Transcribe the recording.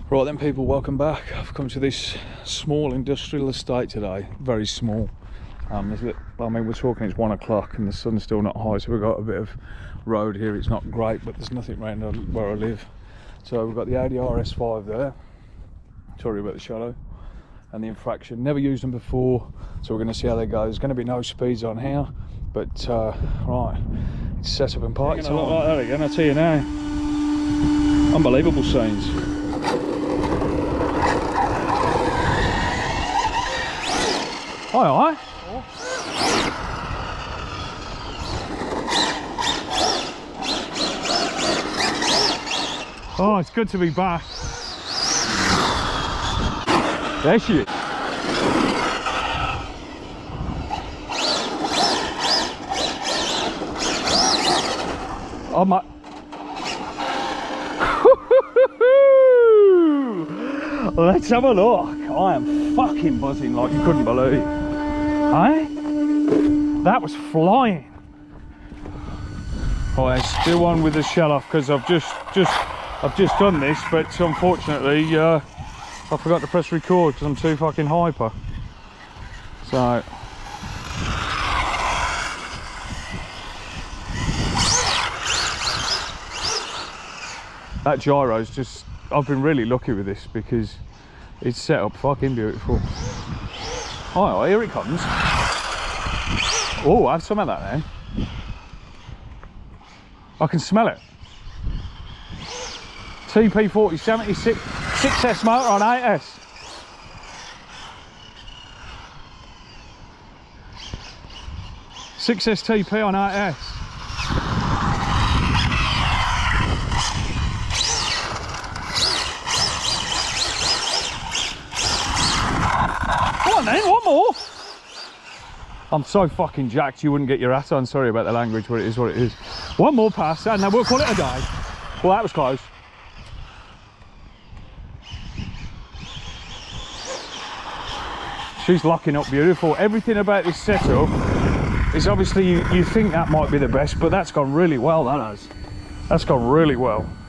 Right then people, welcome back. I've come to this small industrial estate today, very small. I mean, we're talking it's 1 o'clock and the sun's still not high, so we've got a bit of road here. It's not great, but there's nothing around where I live. So we've got the Audi RS5 there, sorry about the shadow, and the Infraction. Never used them before, so we're going to see how they go. There's going to be no speeds on here, but right, it's set up and party time. Like that again, I'll tell you now. Unbelievable scenes. Hi. Oh, it's good to be back. There she is. Oh my. Let's have a look. I am fucking buzzing like you couldn't believe. Hey? That was flying. Oh, let's do one with the shell off because I've just done this, but unfortunately I forgot to press record because I'm too fucking hyper. So that gyro's just, I've been really lucky with this because it's set up fucking beautiful. Oh, here it comes. Oh, have some of that then. I can smell it. TP4070 6S motor on 8S. Six TP on 8S. Come on then, one more. I'm so fucking jacked you wouldn't get your ass on. Sorry about the language, but it is what it is. One more pass and then we'll call it a day. Well, that was close. She's locking up beautiful. Everything about this setup is obviously, you think that might be the best, but that's gone really well, that has. That's gone really well.